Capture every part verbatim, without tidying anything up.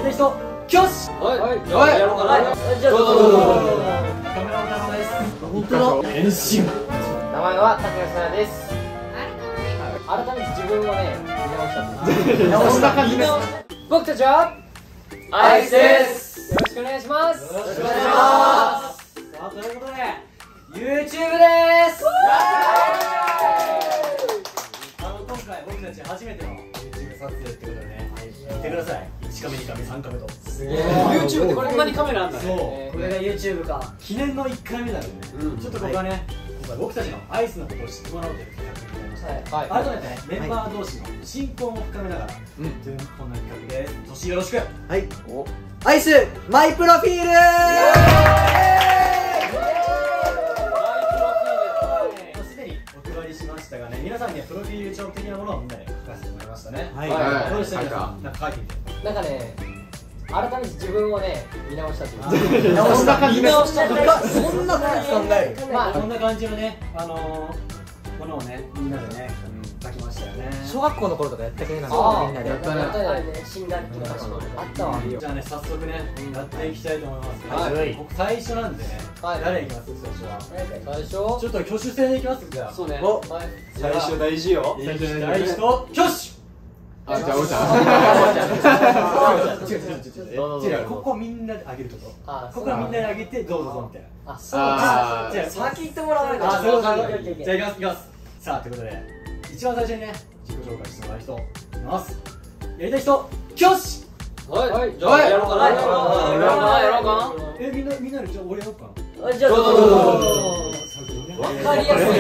た人、キョシ。 はいはい、やろうかな。 じゃあどうぞどうぞ。 カメラマンです。 本当だ。 変身。 名前は竹内さやです。改めて自分をね、見直した見直した感じです。 僕たちはアイスです。よろしくお願いします。 よろしくお願いします。さあ、ということで YouTube です。あの今回僕たち初めての YouTube 撮影ってことでね、見てください。いちカメにカメさんカメとすげえ YouTube でこんなにカメラあんだね。 そう、これが YouTube か。記念のいっかいめなのでね、ちょっとここはね、今回僕たちのアイスのことを知ってもらおうという企画になりました。改めてね、メンバー同士の親交も深めながら、こんな企画で年よろしく。はい、アイスマイプロフィール。すでにお配りしましたがね、皆さんにはプロフィール帳的なものをみんなで書かせてもらいましたね。はい、どうでしたか？なんか書いてみて。なんかね、改めて自分をね、見直したというか、見直した感じです。そんな感じ考える。まあこんな感じのね、あのものをね、みんなでね書きましたよね。小学校の頃とかやったけどなんかみんなでやったね。新学期の歌詞もあったわ。じゃあね、早速ね、やっていきたいと思います。はい。僕最初なんでね、誰いきます？最初は。最初。ちょっと挙手制でいきます。じゃあ。そうね。最初大事よ。最初大事と挙手。あ、じゃあおうちゃん。違う違う違う違う。ここみんなであげるとこ。ここみんなであげてどうぞみたいな。あ、そうか。じゃあ先行ってもらわないと。あ、そうそう。じゃあ行きます行きます。さあということで一番最初にね、自己紹介してもらう人います。やりたい人、キョシ。はい。じゃあやろうかな。やろうかな。やろうかな。え、みんなみんなでじゃあ俺やろうかな。じゃあどうぞどうぞ。わかりやすい。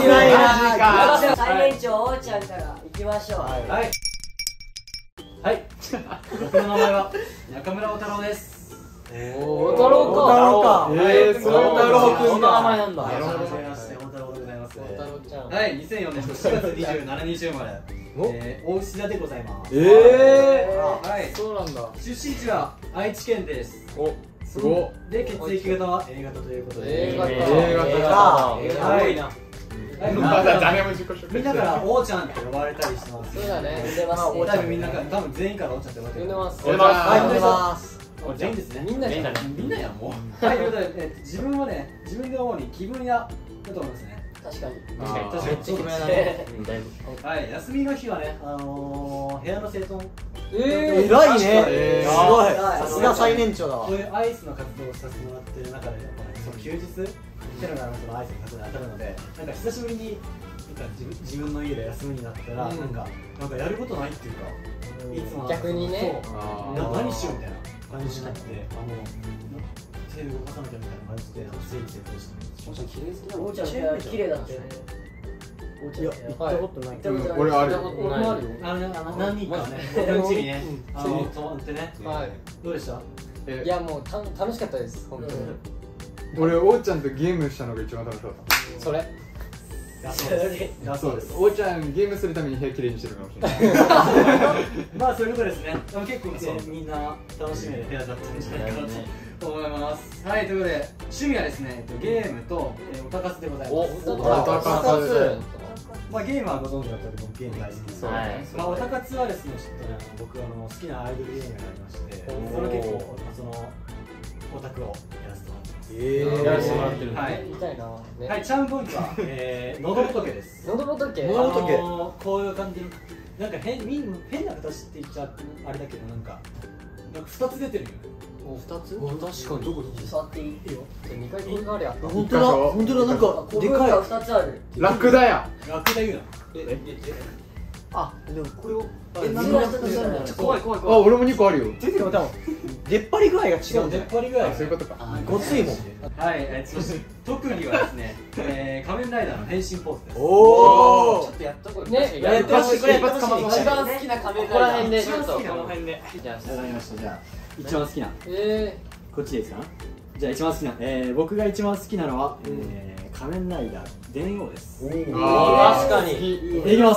最年長おーちゃんからいきましょう。 はい。はい、僕の名前は中村小太郎です。 小太郎か。 ええ、 小太郎君の名前なんだ。 よろしくお願いします。小太郎でございます。はい、にせんよねんしちがつにじゅうしちにち生まれ、大牛田でございます。ええ、はい、そうなんだ。出身地は愛知県です。お、すごい。で、血液型は エー 型ということで。エー 型。エー 型。はい。みんなからおーちゃんって呼ばれたりしてます。そうだね。呼んでます。多分みんなから多分全員からおーちゃんって呼ばれてる。呼んでます。呼んでます。全員ですね。みんなみんなみんなやもう。はい、ということで自分はね、自分で思うに気分屋だと思いますね。確かに。確かに。確かに。そうですね。はい、休みの日はね、あの部屋の整頓。ええ、偉いね。すごい。さすが最年長だわ。こういうアイスの活動をさせてもらってる中で、その休日。テロがそのアイスの活動に当たるので、なんか久しぶりになんか自分の家で休みになったら、なんかなんかやることないっていうか、いつも逆にね、何しようみたいな感じになって、あの手動かさなきゃみたいな感じで整理整頓して。おーちゃん綺麗好きなの？おーちゃん部屋綺麗だったよね。いや、行ったことない。俺あるよ。俺もあるよ。あの何人かね、僕の家にね、あの泊まってね。はい。どうでした？いやもう楽しかったです本当に。 俺、おーちゃんとゲームしたのが一番楽しかった。 それそうです。おーちゃんゲームするために部屋きれいにしてるかもしれない。まあそういうことですね。結構みんな楽しめる部屋だったんじゃないかなと思います。はい、ということで趣味はですね、ゲームとオタ活でございます。オタ活。まあゲームはご存知だったので僕ゲーム大好きです。まあオタ活はですね、ちょっとね、僕あの好きなアイドルゲームがありまして、それ結構そのオタクをやらせてもらってます。ええ、やらせてもらってるんで。はい。見たいな。はい、チャームポイントはえ喉仏です。喉仏。喉仏。こういう感じのなんか変変な形って言っちゃあれだけどなんかなんか二つ出てるよね。お、二つ？確かに。どこに？触っていいよ。じゃ二回これがありゃ。本当だ。本当だ。なんかでかい。二つある。 ラクダや。 ラクダ言うな。えええ。あ、でもこれをえ、何が一つあるの？怖い怖い怖い。 あ、俺も二個あるよ。 出てる。多分出っ張り具合が違う。出っ張り具合。 そういうことか。 ごついもん。はい、そして特技はですね、仮面ライダーの変身ポーズです。おお。ちょっとやっとこう。ね、やってほしい。一番好きな仮面ライダー。ここら辺で。一番好きなこの辺で。じゃあ、わかりました。じゃあ、一番好きな。ええ。こっちですか？じゃあ一番好きな。ええ、僕が一番好きなのは仮面ライダー電王です。ああ、確かに。いきます。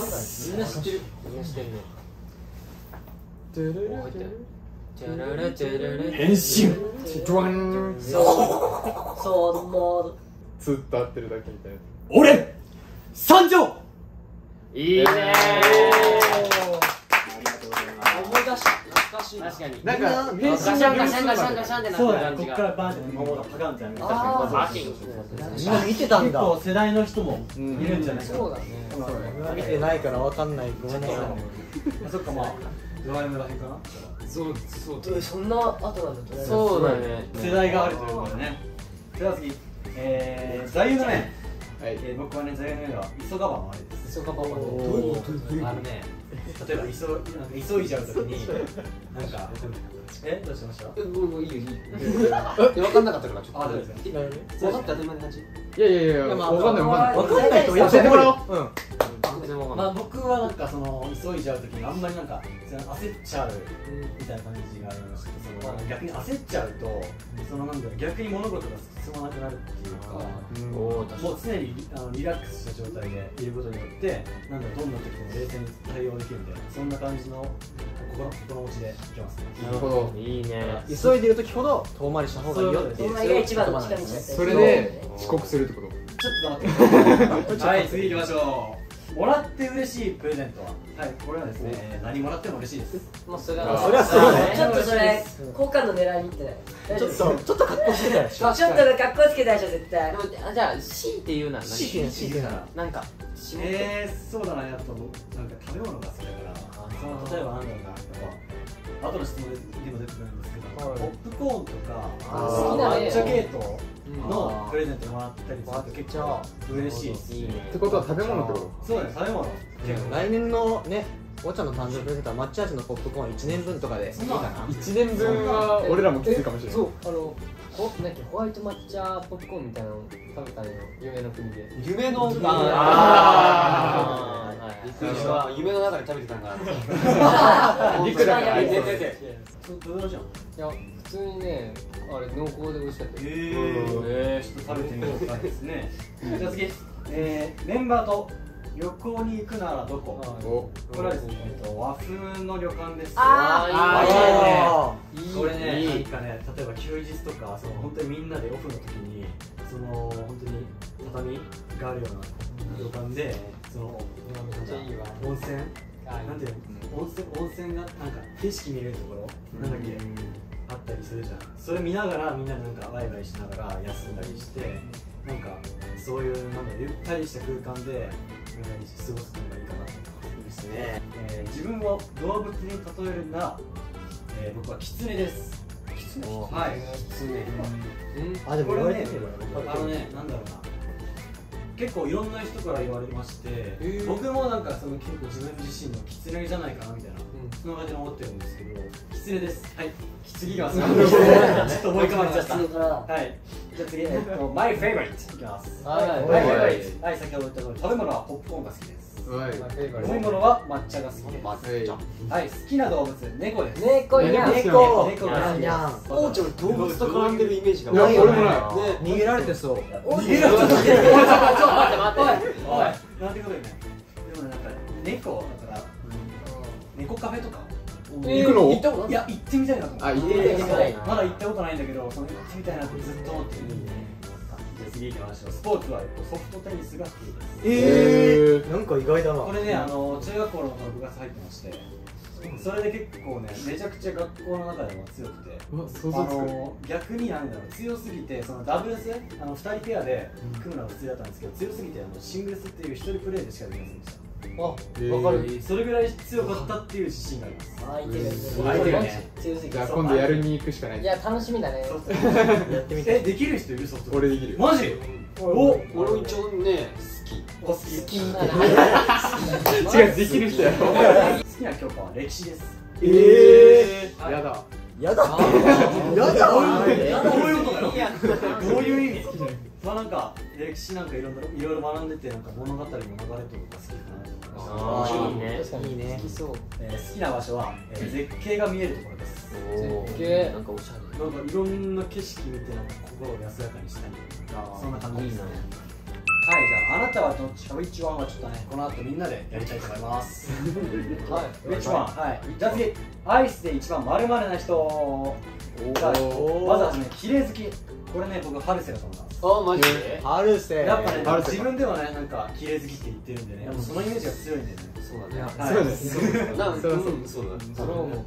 みんな知ってる。みんな知ってるね。変身。ドワン。そう。そうもう。 ずっと合ってるだけみたいな。 俺。参上。いいね。ありがとうございます。思い出した。 かしい。確かに。 なんかガシャンガシャンガシャンガシャンってなってる感じが。 こっからバーンって桃がパカンってなる。 バキン。 みんな見てたんだ。 結構世代の人もいるんじゃないかな。 そうだね。 見てないからわかんない。ごめんなさい。 そっか、まあドラえもんらへんかな。 そうそう。 そんな後なんだ。 そうだね。 世代があるということでね。では次、えー、座右の銘。 はい、 えー、僕はね、座右の銘は急がば回れです。 急がば回れ。 どういうこと？あのね、例えば急急いじゃうときになんかえどうしました？ え、もういいよいいよ。え、分かんなかったからちょっと。あ、そうですね。分かった当たり前の感じ。 いやいやいや、分かんない分かんない。 分かんない人教えてもらおう。うん。 まあ僕はなんかその急いじゃうときにあんまりなんか焦っちゃうみたいな感じがありまして、その逆に焦っちゃうとそのなんだろう、逆に物事が進まなくなるっていうか、もう常にあのリラックスした状態でいることによってなんだろう、どんな時も冷静に対応できるみたいな、そんな感じの心心持ちでいきますね。 なるほど。 いいね。 急いでる時ほど遠回りした方がいいよっていう。 遠回りが一番の近道だったり。 それで遅刻するってこと？ ちょっと待って。はい、次行きましょう。もらって嬉しいプレゼントは、はい、これはですね、何もらっても嬉しいです。 もうそれはそれはそうね。 ちょっとそれ好感度狙いにいってない。 ちょっとちょっと格好してたでしょ。 ちょっと格好つけたでしょ絶対。 じゃあ C っていうなら何？ C って言うならなんかえー、そうだな、やっぱなんか食べ物が好きだから、その例えばなんだろうな、やっぱ後の質問でも出てくるんですけど、ポップコーンとか抹茶系統のプレゼントもらったりすると結構嬉しいです。 ってことは食べ物ってこと？ そうだね、食べ物。 来年のね、お茶の誕生日プレゼントは抹茶味のポップコーンいちねんぶんとかでいいかな。 いちねんぶんは俺らもきついかもしれない。 そう、あのホワイト抹茶ポップコーンみたいなの食べたのよ、夢の国で。 夢の国。 ああ、 びっくりした。夢の中で食べてたんかな。 びっくりした。 出てて。 どうじゃん。 いや、普通にね、あれ濃厚で美味しかった。 ええ、ちょっと食べてみようかですね。じゃあ次、えー、メンバーと旅行に行くならどこ？これはですね、えっと和風の旅館です。 ああ、いいね。これね、なんかね、例えば休日とか、その本当にみんなでオフの時に、その本当に畳があるような旅館で、その温泉、なんていうの、温泉温泉がなんか景色見れるところ、なんだっけ、あったりするじゃん。それ見ながらみんなでなんかワイワイしながら休んだりして、なんかそういうなんだろう、ゆったりした空間で過ごすのがいいかなと思いますね。えー、自分を動物に例えるなら、えー、僕はキツネです。キツネ。はい。キツネ。 あ、でも言われてみればあのね、なんだろうな。結構いろんな人から言われまして、僕もなんかその結構自分自身のキツネじゃないかなみたいな、そんな感じで思ってるんですけど、キツネです。はい。次いきます。ちょっと思い浮かばれちゃった。はい。じゃあ次、えっと、マイフェイバリットいきます。はい。マイフェイバリット。はい、先ほど言った通り、食べ物はポップコーンが好きです。 はい。 飲み物は抹茶が好きです。はい。好きな動物、猫です。 猫にゃん。 猫。猫が好きです。 王ちゃん動物と絡んでるイメージがないよね。 逃げられてそう。 逃げられてそう。待って待って。おい。なんてこと言うね。でもね、なんか猫だから猫カフェとか。 行くの？ 行ったこと？いや、行ってみたいなと思って。 あ、行ってみたい。 まだ行ったことないんだけど、その行ってみたいなってずっと思ってる。じゃあ次行きましょう。スポーツはソフトテニスが好きです。 ええ、なんか意外だな。 これね、あの中学校の部活入ってまして、それで結構ね、めちゃくちゃ学校の中でも強くて、あの逆になんだろう、強すぎて、そのダブルス、あのふたりペアで組むのが普通だったんですけど、強すぎてあのシングルスっていうひとりプレーでしかできませんでした。あ、わかる。それぐらい強かったっていう自信があります。 相手が相手がね、 強すぎて。 じゃあ今度やるに行くしかない。 いや、楽しみだね。 やってみて。 え、できる人いる？ソフト。 俺できる。 マジ？ お、俺も一応ね、 好き。 好きなら。 違う、できる人やろ。 好きな教科は歴史です。 ええ、やだ。 やだって。やだ。 どういうことだよ。どういう意味？まあなんか歴史なんかいろいろいろいろ学んでて、なんか物語の流れとか好きかなと思いました。 ああ、いいね。いいね。 好きそう。 えー、好きな場所は、えー、絶景が見えるところです。 絶景。なんかおしゃれ。 なんかいろんな景色見てなんか心を安らかにしたり、そんな感じですね。はい、じゃああなたはどっちか、ウィッチワンはちょっとね、この後みんなでやりたいと思います。はい、ウィッチワン、はい。じゃあ次、アイスで一番〇〇な人。まずはじめ、綺麗好き。これね、僕ハルセだと思います。 あ、マジで？ ハルセ。 やっぱね、自分ではね、なんか綺麗好きって言ってるんでね、そのイメージが強いんでね。 そうだね。 そうです。 なんかそうだ。 それはもう。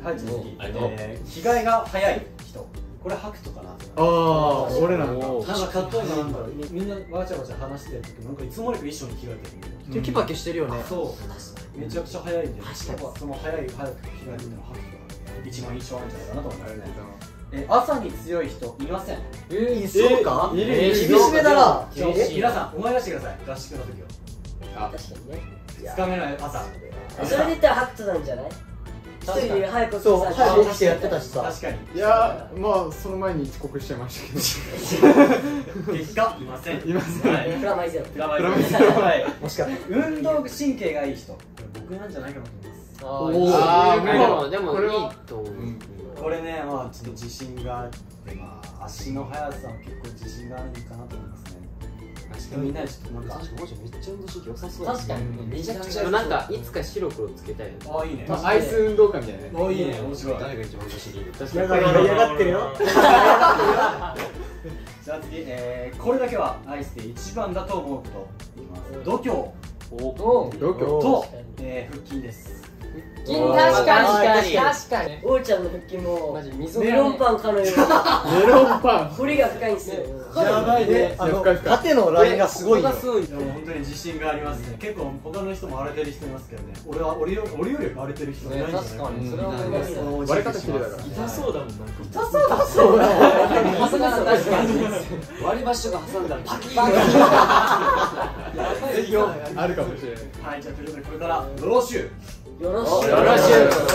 はい次、えー、着替えが早い人、これハクトかな。 ああ俺なんだ。 なんか例えばなんだろう、みんなわちゃわちゃ話してる時なんかいつもにか一緒に着替えてる。 テキパキしてるよね。 そうめちゃくちゃ早いんで、 確かにその早い早く着替えるのはハクトが一番印象あるんじゃないかなと思いますね。え朝に強い人いません。 えー、そうか？ いるいる。 厳しめだな。 え皆さん思い出してください、合宿の時を。 あ確かにね。 ふつかめの朝。 それで言ったらハクトなんじゃない？一人で早くそう早く起きてやってたしさ。 確かに。 いやまあその前に遅刻しちゃいましたけど。 結果いません。 いません。 はい。 プラマイゼロ。 プラマイゼロ。はい。 もしかして運動神経がいい人、僕なんじゃないかなと思います。 あー、でもでもいいこれはと思う。 これね、まあちょっと自信があって、まあ足の速さも結構自信があるのかなと思いますね。確かにみんなでちょっとなんか、 確かにもうちょいめっちゃ運動神経良さそう。 確かにめちゃくちゃなんかいつか白黒つけたいよね。 ああいいね。 まあアイス運動会みたいなね。 あいいね、面白い。 誰が一番運動神経いいの？ 確嫌が嫌がってるよ。 じゃあ次、えー、これだけはアイスで一番だと思うこといきます。度胸お度胸と、えー、腹筋です。 確かに確かに確かに。 おーちゃんの腹筋もマジ溝メロンパンかのようにメロンパン。 彫りが深いんですよ。 やばいね。 あの縦のラインがすごいよ。 でも本当に自信がありますね。結構他の人も荒れてる人いますけどね。俺は俺よ俺より荒れてる人いないんじゃないかな。 確かにそれは思います。 割れ方綺麗だから。 痛そうだもんなんか。 痛そうだそうだ。 さすがだ確かに。 割り箸とか挟んだらパキッ。 あるかもしれない。 はい、じゃあということでこれからドローシュー。 よろしく。 よろしく。 こんな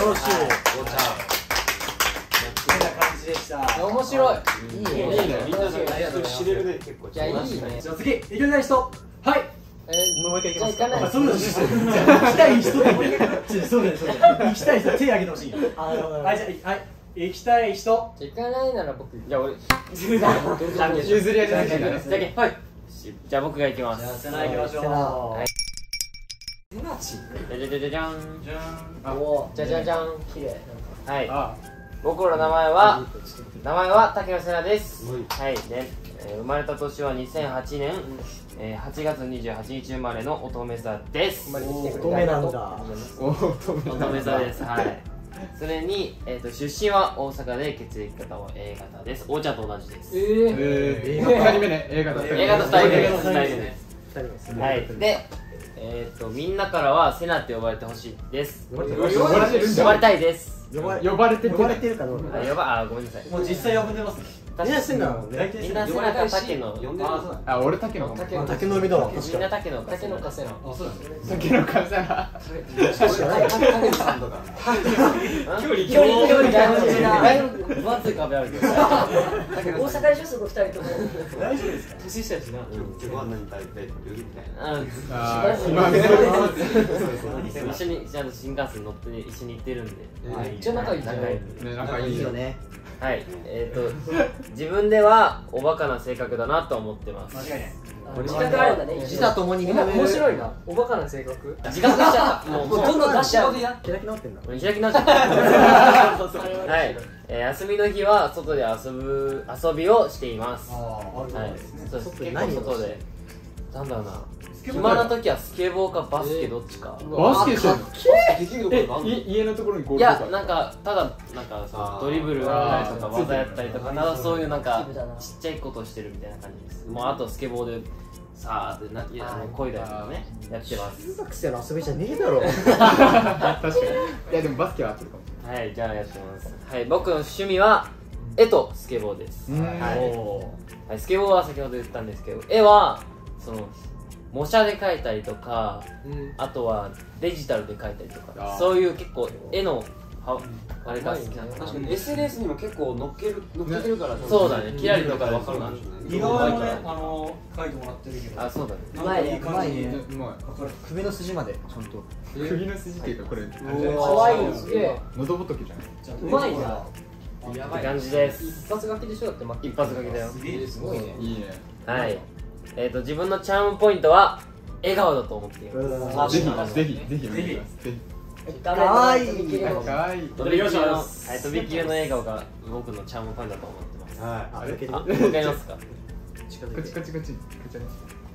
感じでした。 面白い。 いいね。 いいね。 みんななんか知れるね結構。 いやいいね。 じゃあ次行きたい人。はい。 えもう一回行きますか。 じゃあ行かないあ、そうなんです。行きたい人でもいい。そうです。行きたい人手挙げてほしい。 あのはい、じゃあはい行きたい人。 行かないなら僕。じゃあ俺。 譲り合いじゃないんだね。 じゃけはい。じゃあ僕が行きまじゃあす。 セナ行きましょう。 セナはい。 じゃじゃじゃじゃじゃん。 じゃん。 おじゃじゃじゃん。 綺麗。 はい。 あ僕の名前は名前は竹野瀬名です。はい。で、えー生まれた年はにせんはちねん、えーはちがつにじゅうはちにち生まれの乙女座です。 乙女なんだ。 お乙乙女座です。はい。それに、えっと出身は大阪で血液型は A 型です。おーちゃんと同じです。 ええ二人目ね。映画だった A 型ふたりめです。ふたりめ二人目です。 二人ですね。 はい。で、えっとみんなからはセナって呼ばれてほしいです。 呼ばれて呼ばれてるん呼ばれだ。 たいです。 呼ば呼ばれてる呼ばれてるかどうか。 あ、呼ばあごめんなさい。 もう実際呼んでますね。 みんなしてんだもんね。 みんなセナか竹野。 呼んでる。 あ、そうなんだ。 あ俺竹野かも。 竹野竹の海だわ。 みんな竹野か。竹野かセナ。 あ、そうなんだ。 竹野かさ。 確かに。 竹野さんとか。 距離距離距離大事な。 だいぶ分厚い壁あるけど。 大阪でしょ、そこ二人とも。 大丈夫ですか。 年下やしな。 今日ご飯何食べたいとか言うみたいな。 うん。 ああ暇です。 でも一緒にちゃんと新幹線乗って一緒に行ってるんで。 めっちゃ仲いいじゃん。 ね仲いいよ。 いいよね。 はい。えっと自分ではおバカな性格だなと思ってます。 間違いない。 自覚あるんだね。 自他ともに認める。 面白いな。おバカな性格。自覚しちゃった。もうもうどんどん出しちゃう。 開き直ってんだ。 開き直っちゃった。はい。えー休みの日は外で遊ぶ遊びをしています。 ああ、あるはいんですね。。 そうです。結何を構外で。なんだろうな。 ケボー暇な時はスケボーかバスケどっちか。 バスケしてんの？ できるところがあんの？ えい家のところにゴーいルとか。 や、なんかただなんかそのドリブルやったりとか技やったりとか、ただそういうなんかちっちゃいことをしてるみたいな感じです。もうあとスケボーでさあでないやあの漕いだりとかねやってます。 中学生の遊びじゃねえだろ。 確かに。いやでもバスケは合ってるかも。 はい、じゃあやってます。はい、僕の趣味は絵とスケボーです。 うんはい、はい、スケボーは先ほど言ったんですけど、絵はその模写で描いたりとか、あとはデジタルで描いたりとか、そういう結構絵のはあれが好きなんです。 確かに エスエヌエス にも結構載っける載っけてるから。 そうだね、キラリとかでわかるな。 似顔絵もね、あの書いてもらってるけど。 あ、そうだね。 なんかいい感じにね。 うま首の筋までちゃんと。 い。首の筋っていうかこれ。 可愛いのすげえ。 喉仏じゃん。 ちゃんとうまいな。 やばい感じです。 一発書きでしょだって、ま一発書きだよ。 すげえすごいね。 いいね。 はい。えっと自分のチャームポイントは笑顔だと思っています。 ぜひぜひぜひお願いします。ぜかわいい。 かわいい。 とびきりの、はい、とびきりの笑顔が僕のチャームポイントだと思ってます。 はあ、抜ける。 あ、わかりますか？ こっちこっちこっち。こっちね。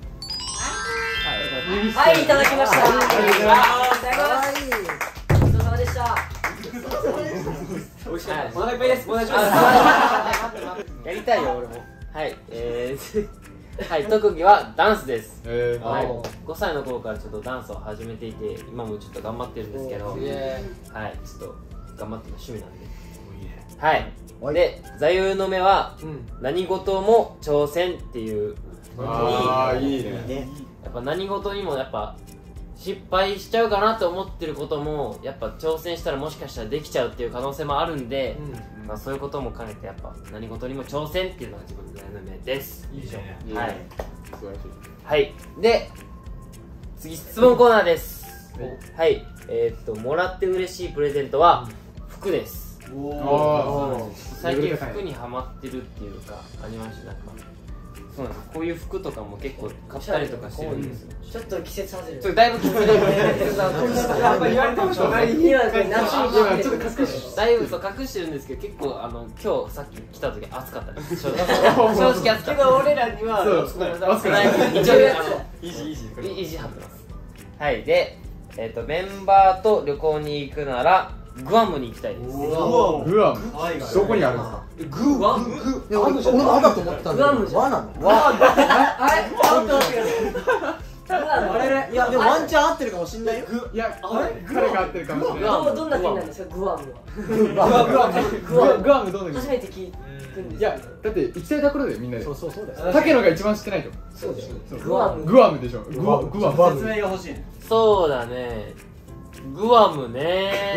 はい、いただきました。 ありがとうございます。 いただきます。ごちそうさまでした。 美味しかった。お腹いっぱいです。お願いします。 やりたいよ俺も。はい、えーはい特技はダンスです。 えー、 はい、ごさいの頃からちょっとダンスを始めていて今もちょっと頑張ってるんですけど、はい、ちょっと頑張ってる趣味なんで。はい。で座右の銘は何事も挑戦っていう。 ああいいね。 やっぱ何事にもやっぱ失敗しちゃうかなと思ってることもやっぱ挑戦したらもしかしたらできちゃうっていう可能性もあるんで、うん、まあそういうことも兼ねてやっぱ何事にも挑戦っていうのが自分の座右の銘です。 いいじゃん。 はい。 素晴らしい。 はい。で次質問コーナーです。はい。えー、っともらって嬉しいプレゼントは服です。おお。最近服にハマってるっていうかありました。なんかそうなんです。こういう服とかも結構買ったりとかしてるんですよ。 ちょっと季節外れ。 ちょっとだいぶ季節外れ。 やっぱ言われたことない。今夏にちょっと隠して。だいぶそう隠してるんですけど結構あの今日さっき来た時暑かったです。正直暑かった。 けど俺らには暑くない。 一応あのイージーイージーイージー張ってます。はいでえっとメンバーと旅行に行くならグアムに行きたいです。 グアム。どこにあるんですか。 グアム。俺もあだと思ってたんだけど。和なの。和。 あれ。ちょっと待ってください。 あれいやでもワンチャン合ってるかもしんないよ。 いや彼が合ってるかもしれない。 どんな国なんですかグアムは。 グアムどんな国。 初めて聞くんです。 いやだって行きたいところでみんなで。 そうそうそうだよ。 竹野が一番知ってないと。 そうだよ。グアム。 グアムでしょ。グアム。グアム。 説明が欲しい。 そうだね。グアムね。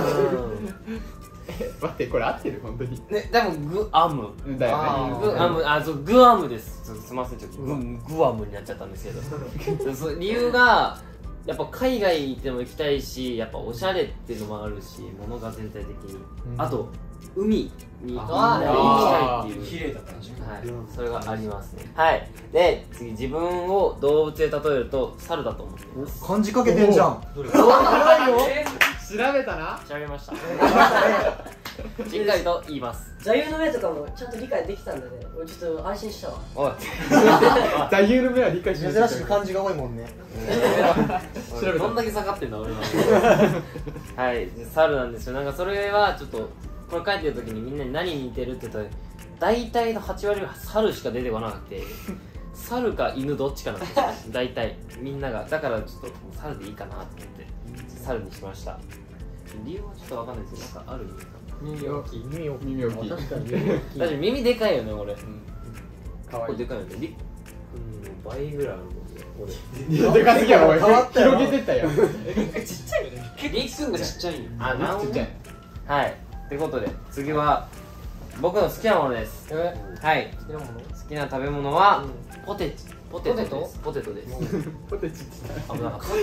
待ってこれ合ってる本当に。 ねでもグアムだよね。 グアムあそうグアムです。すみませんちょっとググアムになっちゃったんですけど。そ理由がやっぱ海外行っても行きたいしやっぱおしゃれっていうのもあるし物が全体的にあと海にみんなで行きたいっていう綺麗だったんでしょ。 はいそれがありますね。はいで次自分を動物で例えると猿だと思っています。 漢字かけてんじゃん。 調べたな。 調べました。しっかりと言います。 座右の銘とかもちゃんと理解できたんだね。俺ちょっと安心したわ。 おい。 座右の銘は理解しない。 珍しく漢字が多いもんね。 調べどんだけ下がってんだ俺は。はい、猿なんですよ。なんかそれはちょっとこれ書いてる時にみんなに何に似てるって言ったら大体のはち割は猿しか出てこなくて。猿か犬どっちかなんですよ。大体みんながだからちょっと猿でいいかなと思って猿にしました。理由はちょっとわかんないですけどなんかある耳大きい。耳大きい。耳大きい。 確かに耳大きい。 確かに耳でかいよね俺。 可愛い。 でかいよね。うん倍ぐらいあるもんね俺。でかすぎやろおい。広げてったよ。 ちっちゃいよね。リックンがちっちゃいよ。 あなちっちゃい。はいってことで次は僕の好きなものです。はい好きなもの好きな食べ物はポテチポテトですポテトですポテチって危なかった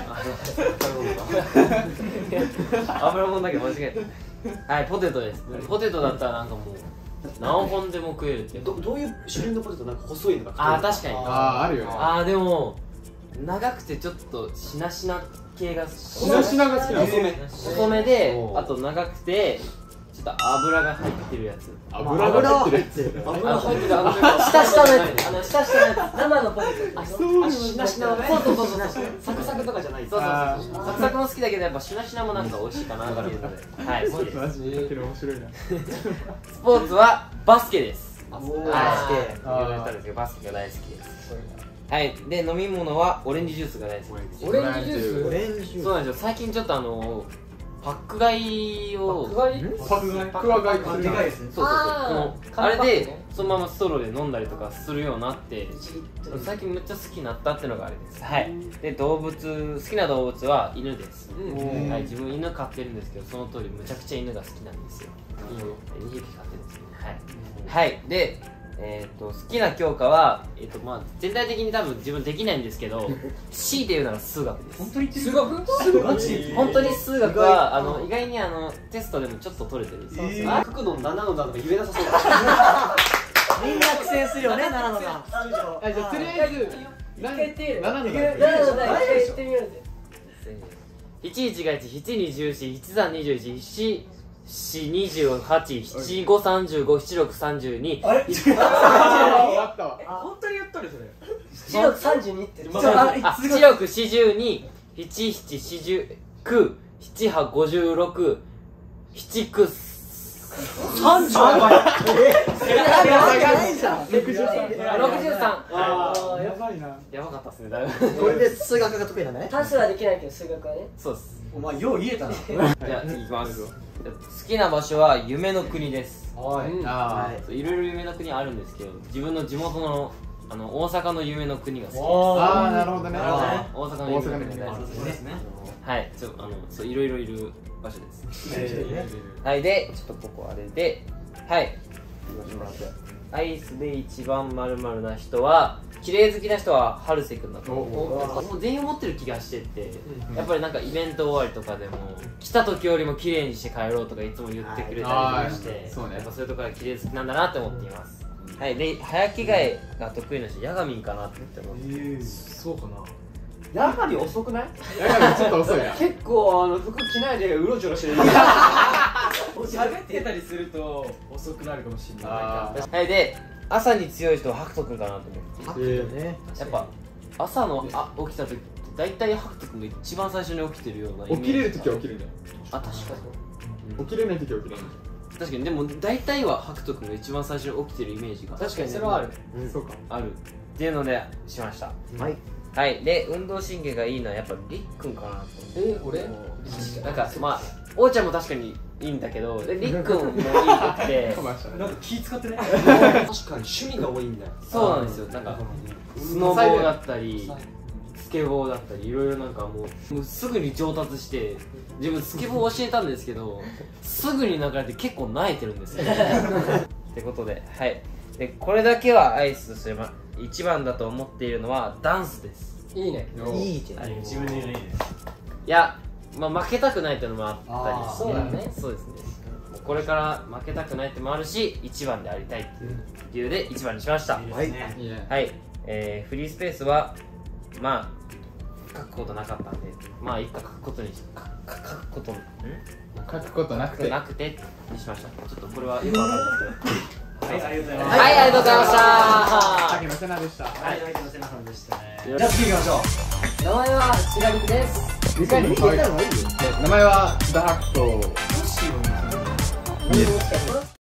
油もんだけど間違えた。はいポテトです。ポテトだったらなんかもう何本でも食えるっていう。 どどういう種類のポテトなんか細いのか。 ああ確かに。 あああるよね。 ああでも長くてちょっとしなしな系がしなしなが好きなの。 細め細めであと長くてちょっと油が入ってるやつ。 油が入ってる。 油入ってる。 下下のやつ。あの下下のやつ。生のポテト。 あそうしなしなのね。 そうそうそうそう。 サクサクとかじゃない。 そうそうそう。サクサクも好きだけどやっぱしなしなもなんか美味しいかなっていうので。はい。好きです。 マジで面白いな。 スポーツはバスケです。 バスケ。有名な人ですけどバスケが大好きです。はいで飲み物はオレンジジュースが大好きです。 オレンジジュース。オレンジジュース。 そうなんですよ。最近ちょっとあのパック買いをパック買いパック買いパックは買いでかいですね。 そうそうそうあれでそのままストローで飲んだりとかするようになって最近めっちゃ好きになったっていうのがあれです。はいで動物好きな動物は犬です。はい自分犬飼ってるんですけどその通りむちゃくちゃ犬が好きなんですよ。にひき飼ってるんですね。はいはいでえー、と好きな教科は、えーとまあ、全体的に多分自分できないんですけど強いて言うなら数学です。 本当に数学？ 本当に数学はあの意外にあのテストでもちょっと取れてるんですよ。 角のななのだとか言えなさそうみんな苦戦するよねななのが。 あじゃあとりあえず一回言ってみる。 ななのだ。 ななのだ一回言ってみようぜ。 いちいちがいち、いちにじゅうよん、いちさんにじゅういち、いちしにじゅうはち、ななごさんじゅうご、ななろくさんじゅうに。 あれ？ 終わったわ。 本当に言っとるそれ。 ななろくさんじゅうにって。 あ、ななろくよんじゅうに、なななななよんじゅうきゅう、ななはちごじゅうろく、ななきゅうさんじゅうさんじゅうやばい。 ないじゃん。 ろくじゅうさん。 ああやばいな。 やばかったっすねだいぶ。 これで数学が得意なのね。 足すはできないけど数学はね。 そうです。 お前よう言えたな。 じゃあ次いきます。好きな場所は夢の国です。 はい。 あそういろいろ夢の国あるんですけど、自分の地元のあの大阪の夢の国が好きです。 ああなるほどね。 大阪の夢の国が大阪の大好きですね。はい、ちょあのそういろいろいる場所です。 えはいでちょっとここあれではいアイスで一番まるまるな人は綺麗好きな人は春瀬くんだと思う。もう全員思ってる気がしてて、やっぱりなんかイベント終わりとかでも来た時よりも綺麗にして帰ろうとかいつも言ってくれたりとかして、 そうね。 やっぱそういうところが綺麗好きなんだなって思っています。はいで早着替えが得意な人ヤガミンかなって思ってます。 そうかな。 やはり遅くない？ だからちょっと遅いな。 結構あの服着ないでうろちょろしてる。 喋ってたりすると遅くなるかもしれない。 はいで朝に強い人はハクトくんかなと思って。 ハクトね。 やっぱ朝のあ起きた時って大体ハクト君が一番最初に起きてるようなイメージ。 起きれる時は起きるんじゃあ確かない。起きれない時は起きれない。 に確かにでも大体はハクト君が一番最初に起きてるイメージが確かにそれはある。 そうか。 あるっていうのでしました。 はい。 はいで運動神経がいいのはやっぱりっくんかなと思って。 え俺？ なんかまあおーちゃんも確かにいいんだけどでりっくんもいいくてなんか気使ってね。 確かに趣味が多いんだよ。 そうなんですよ。なんかスノボーだったりスケボーだったりいろいろなんかもうもうすぐに上達して自分スケボー教えたんですけどすぐに流れて結構慣れてるんですよってことではいでこれだけはアイスとすれば一番だと思っているのはダンスです。 いいね。 いいじゃん。 自分で言うのいいです。 いやまあ負けたくないっていうのもあったりしてそうだね。 そうですねこれから負けたくないってもあるし一番でありたいっていう理由で一番にしました。 いいですね。 いいね。 はい、えー、フリースペースはまあ書くことなかったんでまあ一回書くことにしか書くことん書くことなくて。 なくてにしました。ちょっとこれはよくわかるんですけどはい、ありがとうございます。 はい、ありがとうございました竹野瀬名でした。 はい、竹野瀬名さんでしたね。 よろじゃあ次行きましょう。 名前は白菊です。 別に言えた方がいいよ。 名前はダハクト。 どうしよう。 何も来た